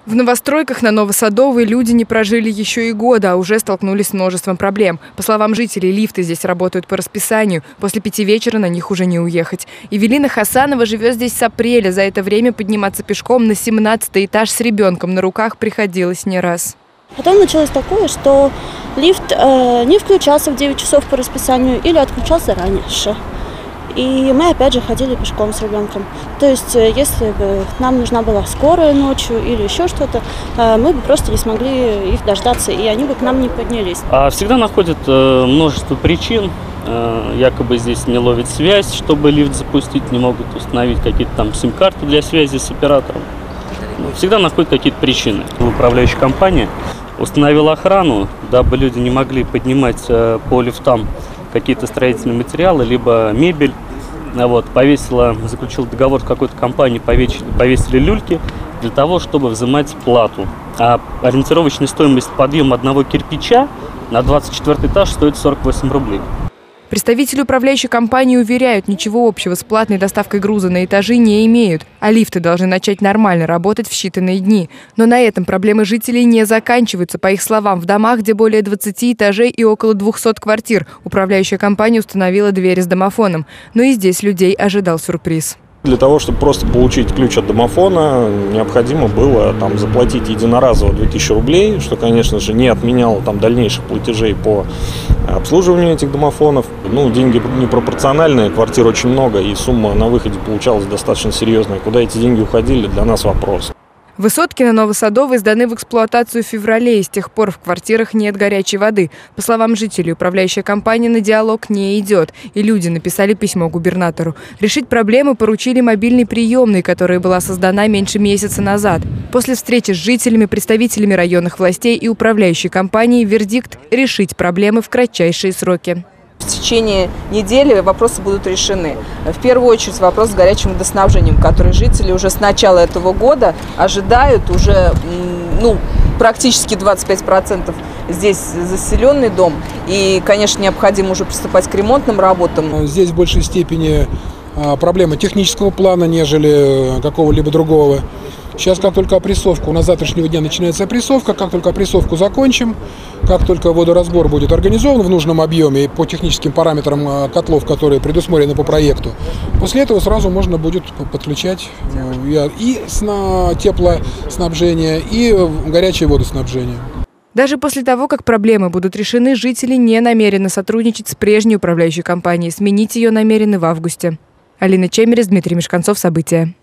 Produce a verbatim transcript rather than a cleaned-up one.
В новостройках на Новосадовой люди не прожили еще и года, а уже столкнулись с множеством проблем. По словам жителей, лифты здесь работают по расписанию. После пяти вечера на них уже не уехать. Эвелина Хасанова живет здесь с апреля. За это время подниматься пешком на семнадцатый этаж с ребенком на руках приходилось не раз. Потом началось такое, что лифт э, не включался в девять часов по расписанию или отключался раньше. И мы опять же ходили пешком с ребенком. То есть, если бы нам нужна была скорая ночью или еще что-то, мы бы просто не смогли их дождаться, и они бы к нам не поднялись. А всегда находят множество причин. Якобы здесь не ловит связь, чтобы лифт запустить, не могут установить какие-то там сим-карты для связи с оператором. Всегда находят какие-то причины. Управляющая компания установила охрану, дабы люди не могли поднимать по лифтам какие-то строительные материалы, либо мебель. Вот, повесила, заключил договор с какой-то компанией, повесили, повесили люльки для того, чтобы взимать плату. А ориентировочная стоимость подъема одного кирпича на двадцать четвёртый этаж стоит сорок восемь рублей. Представители управляющей компании уверяют, ничего общего с платной доставкой груза на этажи не имеют, а лифты должны начать нормально работать в считанные дни. Но на этом проблемы жителей не заканчиваются. По их словам, в домах, где более двадцати этажей и около двухсот квартир, управляющая компания установила двери с домофоном. Но и здесь людей ожидал сюрприз. Для того, чтобы просто получить ключ от домофона, необходимо было там заплатить единоразово две тысячи рублей, что, конечно же, не отменяло там дальнейших платежей по обслуживанию этих домофонов. Ну, деньги непропорциональные, квартир очень много, и сумма на выходе получалась достаточно серьезная. Куда эти деньги уходили, для нас вопрос. Высотки на Новосадовой сданы в эксплуатацию в феврале, и с тех пор в квартирах нет горячей воды. По словам жителей, управляющая компания на диалог не идет, и люди написали письмо губернатору. Решить проблемы поручили мобильной приемной, которая была создана меньше месяца назад. После встречи с жителями, представителями районных властей и управляющей компанией вердикт – решить проблемы в кратчайшие сроки. В течение недели вопросы будут решены. В первую очередь вопрос с горячим водоснабжением, который жители уже с начала этого года ожидают. Уже ну, практически двадцать пять процентов здесь заселенный дом. И, конечно, необходимо уже приступать к ремонтным работам. Здесь в большей степени проблема технического плана, нежели какого-либо другого. Сейчас, как только опрессовка, у нас с завтрашнего дня начинается опрессовка, как только опрессовку закончим, как только водоразбор будет организован в нужном объеме по техническим параметрам котлов, которые предусмотрены по проекту, после этого сразу можно будет подключать и теплоснабжение, и горячее водоснабжение. Даже после того, как проблемы будут решены, жители не намерены сотрудничать с прежней управляющей компанией. Сменить ее намерены в августе. Алина Чемерис, Дмитрий Мешканцов. События.